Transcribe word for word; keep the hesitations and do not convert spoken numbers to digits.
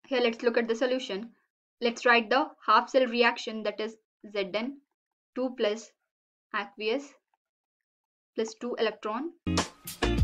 Here let's look at the solution. Let's write the half cell reaction, that is Zn two plus aqueous plus two electron